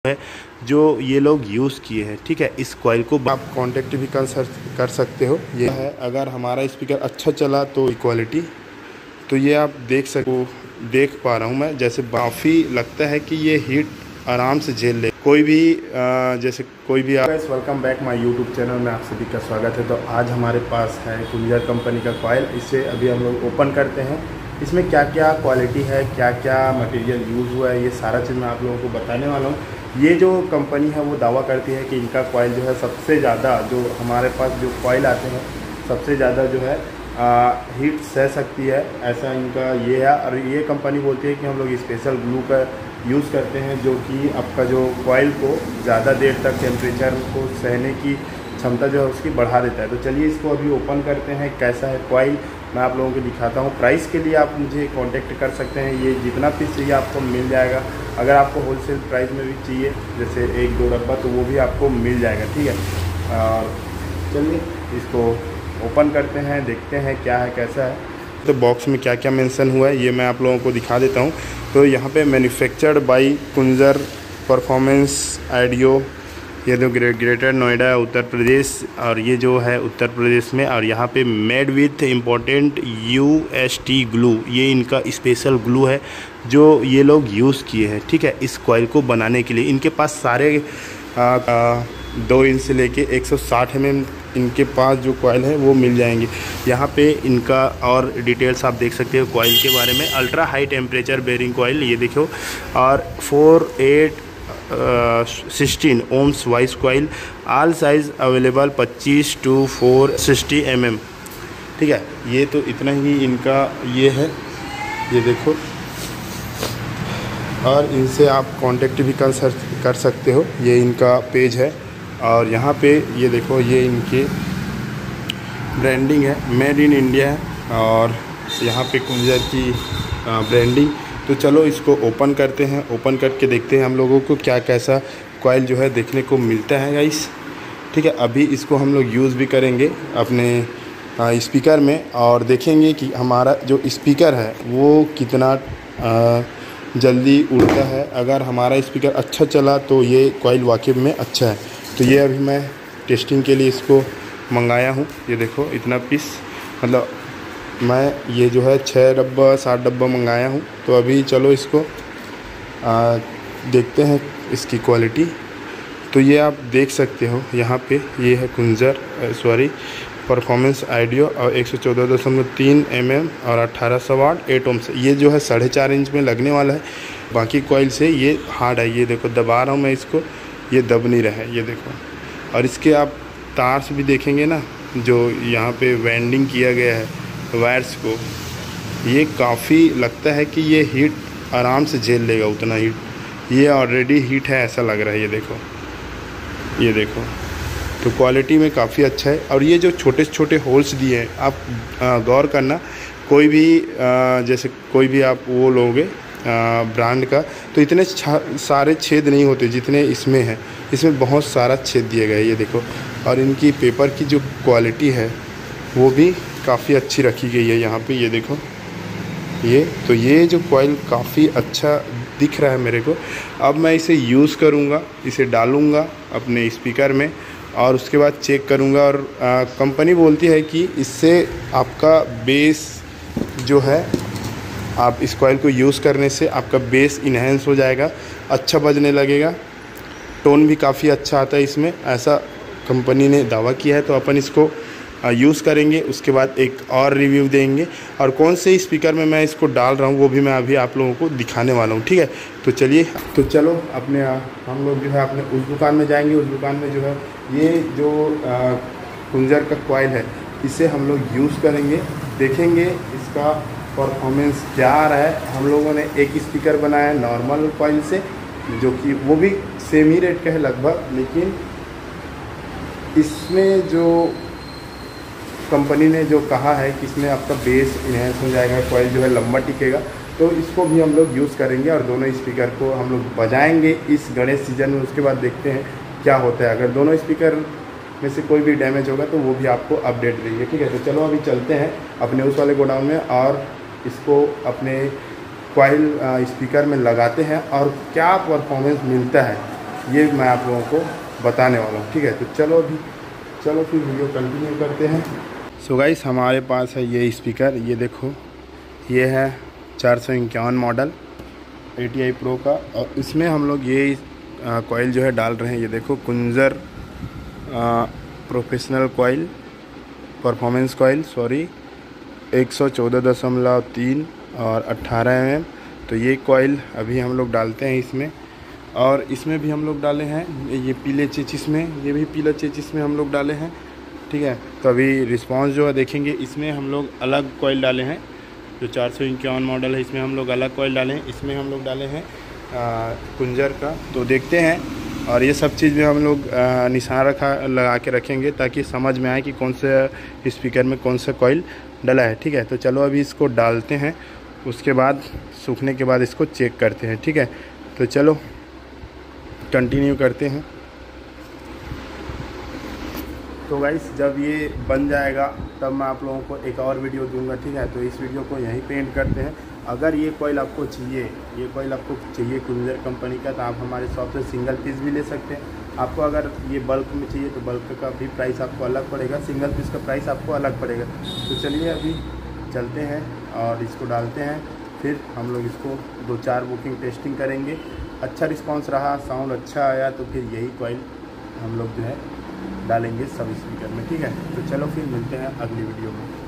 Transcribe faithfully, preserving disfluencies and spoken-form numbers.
है जो ये लोग यूज़ किए हैं। ठीक है, इस कॉइल को आप कांटेक्ट भी कर कर सकते हो। ये है, अगर हमारा स्पीकर अच्छा चला तो क्वालिटी तो ये आप देख सको देख पा रहा हूँ मैं, जैसे काफ़ी लगता है कि ये हीट आराम से झेल ले कोई भी आ, जैसे कोई भी। Welcome back my YouTube channel में आप सभी का स्वागत है। तो आज हमारे पास है कुंजर कंपनी का कॉइल। इसे अभी हम लोग ओपन करते हैं। इसमें क्या क्या क्वालिटी है, क्या क्या मटेरियल यूज़ हुआ है, ये सारा चीज़ मैं आप लोगों को बताने वाला हूँ। ये जो कंपनी है वो दावा करती है कि इनका कॉइल जो है सबसे ज़्यादा, जो हमारे पास जो कॉइल आते हैं सबसे ज़्यादा जो है आ, हीट सह सकती है, ऐसा इनका ये है। और ये कंपनी बोलती है कि हम लोग स्पेशल ग्लू का यूज़ करते हैं जो कि आपका जो कॉइल को ज़्यादा देर तक टेम्परेचर को सहने की क्षमता जो है उसकी बढ़ा देता है। तो चलिए इसको अभी ओपन करते हैं। कैसा है कॉइल मैं आप लोगों को दिखाता हूँ। प्राइस के लिए आप मुझे कांटेक्ट कर सकते हैं। ये जितना पीस चाहिए आपको मिल जाएगा। अगर आपको होलसेल प्राइस में भी चाहिए जैसे एक दो डब्बा तो वो भी आपको मिल जाएगा। ठीक है, और चलिए इसको ओपन करते हैं, देखते हैं क्या है कैसा है। तो बॉक्स में क्या क्या मेंशन हुआ है ये मैं आप लोगों को दिखा देता हूँ। तो यहाँ पे manufactured by Kunjar performance audio, ये जो ग्रेटर नोएडा उत्तर प्रदेश, और ये जो है उत्तर प्रदेश में। और यहाँ पे made with important U S T glue, ये इनका स्पेशल ग्लू है जो ये लोग यूज़ किए हैं। ठीक है, इस कॉइल को बनाने के लिए इनके पास सारे आ, आ, दो इंच से लेके एक सौ साठ एम एम इनके पास जो कॉइल है वो मिल जाएंगे। यहाँ पे इनका और डिटेल्स आप देख सकते हो कॉइल के बारे में। Ultra high temperature bearing coil, ये देखो, और four eight sixteen ohms voice coil, all size available पच्चीस two four sixty M M. ठीक है, ये तो इतना ही इनका ये है, ये देखो। और इनसे आप कांटेक्ट भी कर कर सकते हो, ये इनका पेज है। और यहाँ पे ये देखो, ये इनके ब्रांडिंग है, मेड इन इंडिया है, और यहाँ पे कुंजर की ब्रांडिंग। तो चलो इसको ओपन करते हैं। ओपन करके देखते हैं हम लोगों को क्या कैसा कॉइल जो है देखने को मिलता है गाइस। ठीक है, अभी इसको हम लोग यूज़ भी करेंगे अपने स्पीकर में, और देखेंगे कि हमारा जो स्पीकर है वो कितना आ, जल्दी उड़ता है। अगर हमारा स्पीकर अच्छा चला तो ये कॉइल वाकई में अच्छा है। तो ये अभी मैं टेस्टिंग के लिए इसको मंगाया हूँ। ये देखो इतना पीस, मतलब मैं ये जो है छः डब्बा सात डब्बा मंगाया हूँ। तो अभी चलो इसको आ, देखते हैं इसकी क्वालिटी। तो ये आप देख सकते हो यहाँ पे, ये है कुंजर सॉरी परफॉर्मेंस ऑडियो, और एक सौ चौदह दशमलव तीन एम एम और अट्ठारह सौ वाट एट ओम से। ये जो है साढ़े चार इंच में लगने वाला है। बाकी कॉइल से ये हार्ड है। ये देखो दबा रहा हूँ मैं इसको, ये दब नहीं रहा है, ये देखो। और इसके आप तार से भी देखेंगे ना, जो यहाँ पे वेंडिंग किया गया है वायर्स को, ये काफ़ी लगता है कि ये हीट आराम से झेल लेगा उतना हीट। ये ऑलरेडी हीट है ऐसा लग रहा है, ये देखो, ये देखो। तो क्वालिटी में काफ़ी अच्छा है। और ये जो छोटे छोटे होल्स दिए हैं आप गौर करना, कोई भी आ, जैसे कोई भी आप वो लोगे ब्रांड का तो इतने सारे छेद नहीं होते जितने इसमें हैं। इसमें बहुत सारा छेद दिया गया है, ये देखो। और इनकी पेपर की जो क्वालिटी है वो भी काफ़ी अच्छी रखी गई है यहाँ पे, ये देखो। ये तो ये जो कॉइल काफ़ी अच्छा दिख रहा है मेरे को। अब मैं इसे यूज़ करूँगा, इसे डालूँगा अपने स्पीकर में, और उसके बाद चेक करूँगा। और आ, कंपनी बोलती है कि इससे आपका बेस जो है, आप इस कॉइल को यूज़ करने से आपका बेस इन्हेंस हो जाएगा, अच्छा बजने लगेगा, टोन भी काफ़ी अच्छा आता है इसमें, ऐसा कंपनी ने दावा किया है। तो अपन इसको यूज़ करेंगे, उसके बाद एक और रिव्यू देंगे, और कौन से स्पीकर में मैं इसको डाल रहा हूँ वो भी मैं अभी आप लोगों को दिखाने वाला हूँ। ठीक है, तो चलिए, तो चलो अपने हम लोग जो है अपने उस दुकान में जाएंगे। उस दुकान में जो है ये जो आ, कुंजर का कॉइल है इसे हम लोग यूज़ करेंगे, देखेंगे इसका परफॉर्मेंस क्या आ रहा है। हम लोगों ने एक स्पीकर बनाया नॉर्मल कॉइल से, जो कि वो भी सेम ही रेट का है लगभग, लेकिन इसमें जो कंपनी ने जो कहा है कि इसमें आपका बेस इन्हेंस हो जाएगा, कॉइल जो है लंबा टिकेगा, तो इसको भी हम लोग यूज़ करेंगे। और दोनों स्पीकर को हम लोग बजाएंगे इस गणेश सीजन में। उसके बाद देखते हैं क्या होता है। अगर दोनों स्पीकर में से कोई भी डैमेज होगा तो वो भी आपको अपडेट देंगे। ठीक है, तो चलो अभी चलते हैं अपने उस वाले गोडाउन में और इसको अपने कॉइल स्पीकर में लगाते हैं और क्या परफॉर्मेंस मिलता है ये मैं आप लोगों को बताने वाला हूँ, ठीक है। तो चलो अभी चलो फिर वीडियो कंटिन्यू करते हैं। सो गाइस, हमारे पास है ये स्पीकर, ये देखो, ये है चार सौ इक्यावन model A T I pro का, और इसमें हम लोग ये कॉइल जो है डाल रहे हैं। ये देखो, Kunjar professional coil, performance coil sorry, एक सौ चौदह दशमलव तीन और अट्ठारह एम एम। तो ये कॉइल अभी हम लोग डालते हैं इसमें, और इसमें भी हम लोग डाले हैं ये पीले चेचिस में, ये भी पीला चेचिस में हम लोग डाले हैं, ठीक है। तो अभी रिस्पांस जो है देखेंगे। इसमें हम लोग अलग कॉइल डाले हैं, जो चार सौ इक्यावन मॉडल है इसमें हम लोग अलग कॉइल डाले हैं, इसमें हम लोग डाले हैं आ, कुंजर का। तो देखते हैं, और ये सब चीज़ में हम लोग निशान रखा लगा के रखेंगे ताकि समझ में आए कि कौन से स्पीकर में कौन सा कॉइल डला है, ठीक है। तो चलो अभी इसको डालते हैं, उसके बाद सूखने के बाद इसको चेक करते हैं, ठीक है। तो चलो कंटिन्यू करते हैं। तो गाइस, जब ये बन जाएगा तब मैं आप लोगों को एक और वीडियो दूंगा, ठीक है। तो इस वीडियो को यहीं पे एंड करते हैं। अगर ये कॉइल आपको चाहिए, ये कॉइल आपको चाहिए कुंजर कंपनी का, तो आप हमारे शॉप से सिंगल पीस भी ले सकते हैं। आपको अगर ये बल्क में चाहिए तो बल्क का भी प्राइस आपको अलग पड़ेगा, सिंगल पीस का प्राइस आपको अलग पड़ेगा। तो चलिए अभी चलते हैं और इसको डालते हैं, फिर हम लोग इसको दो चार बुकिंग टेस्टिंग करेंगे। अच्छा रिस्पॉन्स रहा, साउंड अच्छा आया, तो फिर यही कॉइल हम लोग जो है डालेंगे सब स्पीकर में, ठीक है। तो चलो फिर मिलते हैं अगली वीडियो में।